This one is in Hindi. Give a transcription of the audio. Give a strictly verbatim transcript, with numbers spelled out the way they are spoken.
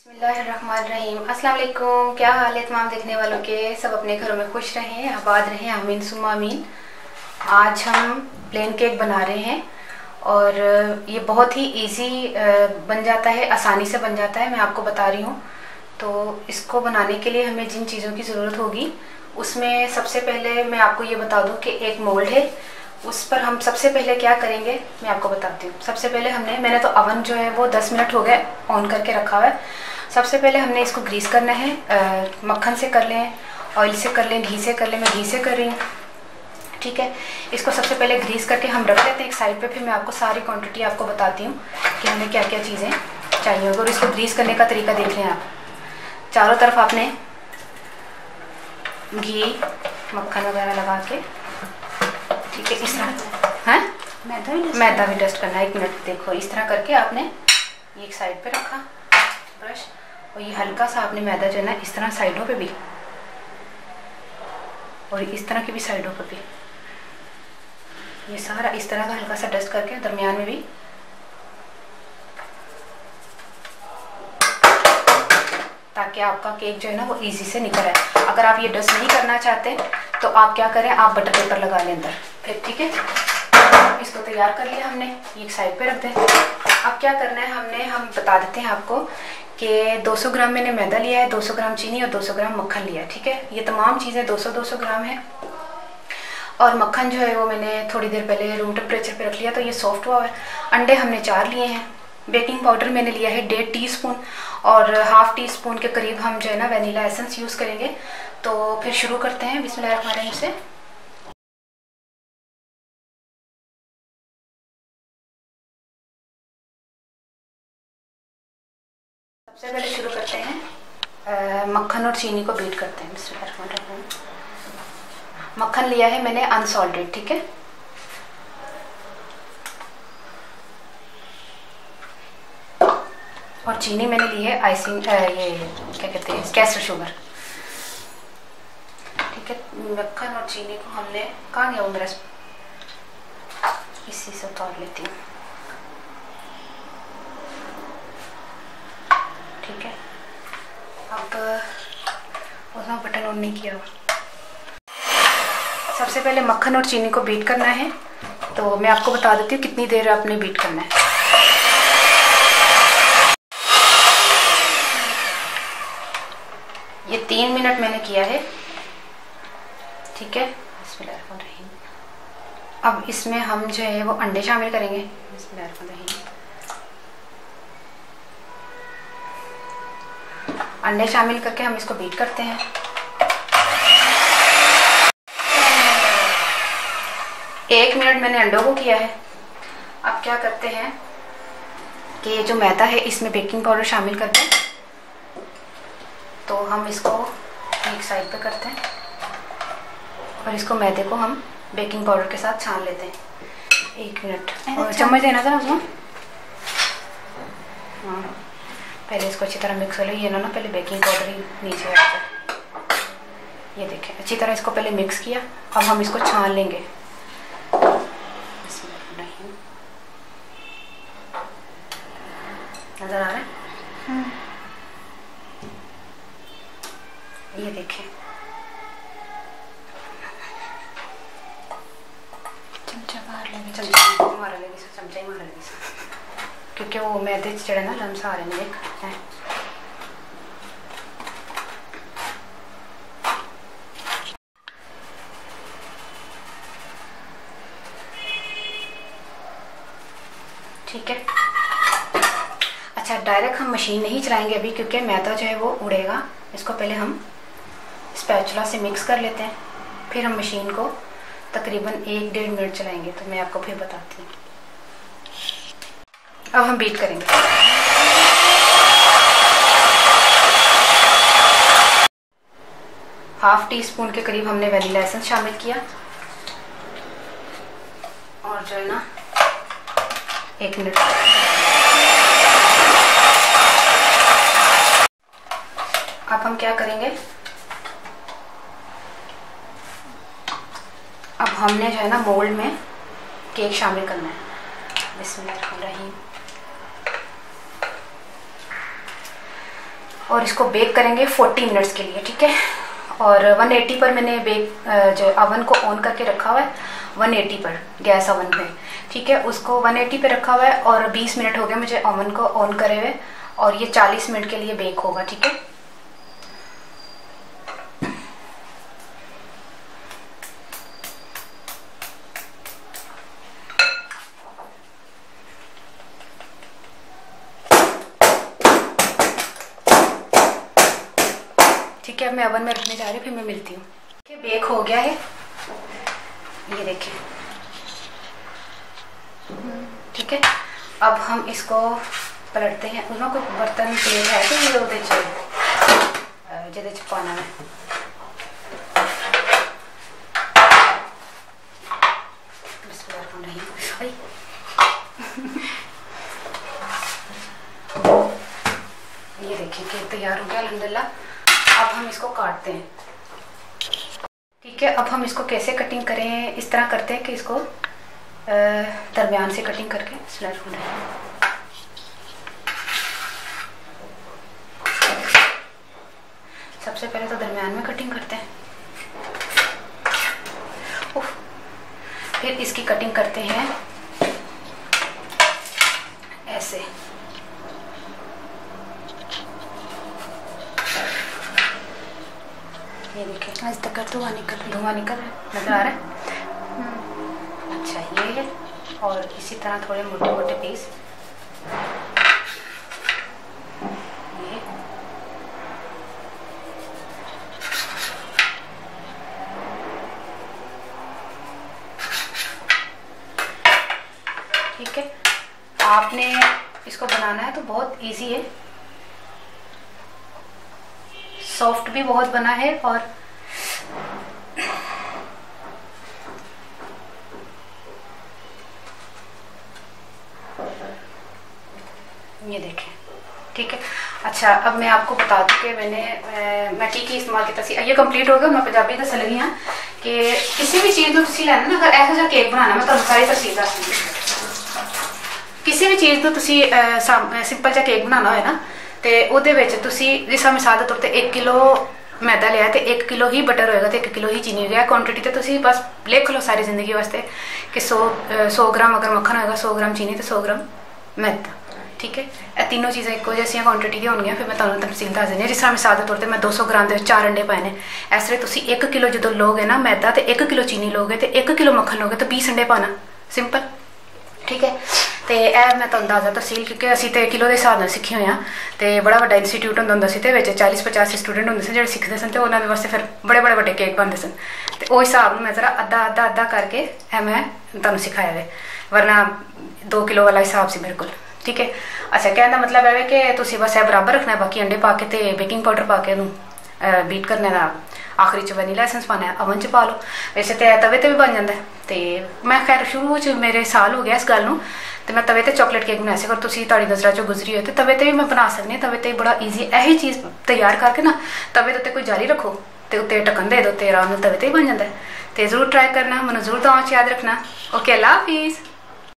बिस्मिल्लाहिर्रहमानिर्रहीम। अस्सलाम वालेकुम। क्या हाल है तमाम देखने वालों के? सब अपने घरों में खुश रहें, आबाद रहें, आमीन सुम्मा आमीन। आज हम प्लेन केक बना रहे हैं और ये बहुत ही इजी बन जाता है, आसानी से बन जाता है। मैं आपको बता रही हूँ। तो इसको बनाने के लिए हमें जिन चीज़ों की ज़रूरत होगी उसमें सबसे पहले मैं आपको ये बता दूँ कि एक मोल्ड है, उस पर हम सबसे पहले क्या करेंगे मैं आपको बताती हूँ। सबसे पहले हमने मैंने तो अवन जो है वो दस मिनट हो गए ऑन करके रखा हुआ है। सबसे पहले हमने इसको ग्रीस करना है। आ, मक्खन से कर लें, ऑयल से कर लें, घी से कर लें। मैं घी से कर रही हूँ, ठीक है। इसको सबसे पहले ग्रीस करके हम रख लेते हैं एक साइड पे। फिर मैं आपको सारी क्वांटिटी आपको बताती हूँ कि हमें क्या क्या चीज़ें चाहिए होगी। और इसको ग्रीस करने का तरीका देख लें आप। चारों तरफ आपने घी मक्खन वगैरह लगा के, ठीक है, इस तरह है मैदा भी मैदा भी डस्ट करना है। एक मिनट, देखो इस तरह करके आपने ये एक साइड पे रखा ब्रश, और ये हल्का सा आपने मैदा जो है ना इस तरह साइडों पे भी और इस तरह की भी साइडों पे भी ये सारा इस तरह का हल्का सा डस्ट करके दरमियान में भी, ताकि आपका केक जो है ना वो इजी से निकल आए। अगर आप ये डस्ट नहीं करना चाहते तो आप क्या करें, आप बटर पेपर लगा लें अंदर फिर, ठीक है। इसको तैयार कर लिया हमने, ये एक साइड पे रख दें। अब क्या करना है हमने, हम बता देते हैं आपको कि दो सौ ग्राम मैंने मैदा लिया है, दो सौ ग्राम चीनी और दो सौ ग्राम मक्खन लिया है, ठीक है। ये तमाम चीज़ें दो सौ दो सौ ग्राम है। और मक्खन जो है वो मैंने थोड़ी देर पहले रूम टेम्परेचर पे रख लिया, तो ये सॉफ्ट हुआ है। अंडे हमने चार लिए हैं। बेकिंग पाउडर मैंने लिया है डेढ़ टी स्पून, और हाफ़ टी स्पून के करीब हम जो है ना वनीला एसेंस यूज़ करेंगे। तो फिर शुरू करते हैं बिस्मिल्लाहिर्रहमानिर्रहीम से। सबसे पहले शुरू करते हैं आ, मक्खन और चीनी को बीट करते हैं। बिस्मिल्लाहिर्रहमानिर्रहीम। मक्खन लिया है मैंने अनसॉल्टेड, ठीक है। और चीनी मैंने ली है आइसिंग, ये क्या कहते हैं, कैसर शुगर, ठीक है। मक्खन और चीनी को हमने, कहाँ गया वो मेरा, इसी से उतार लेती हूँ, ठीक है। अब उसमें बटन ऑन नहीं किया हुआ। सबसे पहले मक्खन और चीनी को बीट करना है, तो मैं आपको बता देती हूँ कितनी देर आपने बीट करना है। ये तीन मिनट मैंने किया है, ठीक है। बिस्मिल्लाहिर्रहमानिर्रहीम। अब इसमें हम जो है वो अंडे शामिल करेंगे। बिस्मिल्लाहिर्रहमानिर्रहीम। अंडे शामिल करके हम इसको बीट करते हैं। एक मिनट मैंने अंडों को किया है। अब क्या करते हैं कि ये जो मैदा है इसमें बेकिंग पाउडर शामिल करते हैं, तो हम इसको एक साइड पे करते हैं और इसको मैदे को हम बेकिंग पाउडर के साथ छान लेते हैं। एक मिनट, और चम्मच देना था उसमें। हाँ, पहले इसको अच्छी तरह मिक्स कर लो। ये ना ना पहले बेकिंग पाउडर ही नीचे आ जाए। ये देखें, अच्छी तरह इसको पहले मिक्स किया। अब हम इसको छान लेंगे। नजर आ रहा है? ये देखें, चमचा बाहर लेंगे, चमचा मारा लेंगे, चमचा ही मारा लेंगे, क्योंकि वो मैदे चढ़े ना लम्स आ रहे हैं। एक है ठीक है। अच्छा, डायरेक्ट हम मशीन नहीं चलाएंगे अभी, क्योंकि मैदा जो है वो उड़ेगा। इसको पहले हम स्पैचुला से मिक्स कर लेते हैं, फिर हम मशीन को तकरीबन एक डेढ़ मिनट चलाएंगे। तो मैं आपको फिर बताती हूँ। अब हम बीट करेंगे। हाफ टी स्पून के करीब हमने वनीला एसेंस शामिल किया, और जो है ना एक मिनट। अब हम क्या करेंगे, अब हमने जो है ना मोल्ड में केक शामिल करना है। बिस्मिल्लाहिर्रहमानिर्रहीम। और इसको बेक करेंगे चालीस मिनट्स के लिए, ठीक है। और एक सौ अस्सी पर मैंने बेक जो अवन को ऑन करके रखा हुआ है, एक सौ अस्सी पर गैस अवन पे, ठीक है। उसको एक सौ अस्सी पे रखा हुआ है और बीस मिनट हो गए मुझे अवन को ऑन करे हुए, और ये चालीस मिनट के लिए बेक होगा, ठीक है। ठीक है, अब मैं अवन में रखने जा रही हूँ, फिर मैं मिलती हूँ। ठीक है, बेक हो गया है, ये देखिए, ठीक है। अब हम इसको पलटते हैं। उसमें कोई बर्तन तेल है तो ये उधर चाहिए जिधर पाना है। ये देखिए केक तैयार हो गया अल्हम्दुलिल्लाह। अब हम इसको काटते हैं, ठीक है। अब हम इसको कैसे कटिंग करें, इस तरह करते हैं कि इसको दरमियान से कटिंग करके स्लाइड हो रहा है। सबसे पहले तो दरमियान में कटिंग करते हैं, उफ। फिर इसकी कटिंग करते हैं ऐसे, ये देखिए आज तक धुआं निकल धुआं निकल नजर आ रहा है। अच्छा ये है, और इसी तरह थोड़े मोटे मोटे पीस, ये ठीक है। आपने इसको बनाना है तो बहुत इजी है, सॉफ्ट भी बहुत बना है। और ये देखें, ठीक है। अच्छा अब मैं आपको बता दूं कि मैंने मैं की की इस्तेमाल किया। ये कंप्लीट हो गया। मैं पंजाबी दस लगी हाँ कि किसी भी चीज़ को तुम लैना ना, अगर ऐसा जा केक बनाना, मैं तुम्हें सारी तफसील दस दूँगी। किसी भी चीज़ को तुम सिंपल जा केक बनाना हो ना, तो वो जिस मिसाल के तौर पर एक किलो मैदा लिया तो एक किलो ही बटर होएगा तो एक किलो ही चीनी होगी। क्वांटिटी तो तुम बस लिख लो सारी जिंदगी वास्ते कि सौ सौ ग्राम अगर मक्खन होगा, सौ ग्राम चीनी तो सौ ग्राम मैदा, ठीक है। ये तीनों चीज़ें एक जैसी क्वांटिटी दी होंगी। फिर मैं तुम्हें तफसील दस देनी। जिस तरह मिसाल के तौर पर मैं दो सौ ग्राम के चार अंडे पाए हैं, इस तरह तुम एक किलो जो लोगे ना मैदा तो एक किलो चीनी लोगे तो एक किलो मक्खन लोगे तो बीस अंडे पाना, सिंपल, ठीक है। तो यह मैं तुहानू दसदा तफसील, क्योंकि असीं तो किलो के हिसाब नाल सीखे हुए हाँ। तो बड़ा वड्डा इंस्टीट्यूट होंदा हुंदा सी ते विच चालीस पचास स्टूडेंट होंदे सन जिहड़े सीखते सन, तो उन्होंने वास्ते फिर बड़े बड़े वड्डे केक बनते सन। तो वो हिसाब मैं जरा अद्धा अद्धा अद्धा करके है मैं तुहानू सिखाया है, वरना दो किलो वाला हिसाब से मेरे को, ठीक है। अच्छा कहने का मतलब है कि तुसीं बस यह बराबर रखना है, बाकी अंडे पा के तो बेकिंग पाउडर पा के उन्होंने बीट करने का, आखिरी च वनीला एसेंस पाना है, अवन च पा लो। वैसे तो तवे ते भी बन जाता है। तो मैं खैर शुरू च मेरे साल हो गया इस गल नूं, तो मैं तवे ते चॉकलेट केक बना सक। तुम तुहाडी नज़रां चों गुजरी हो तो तवे ते भी मैं बना सकनी। तवे ते बड़ा ईजी, यही चीज़ तैयार करके ना तवे के उत्ते कोई जाली रखो तो उत्ते ढक्कन दे दो तो आराम नाल तवे ते ही बन जाता है। तो जरूर ट्राई करना, मैनूं जरूर दुआओं च याद रखना। ओके, अल्लाह हाफिज़।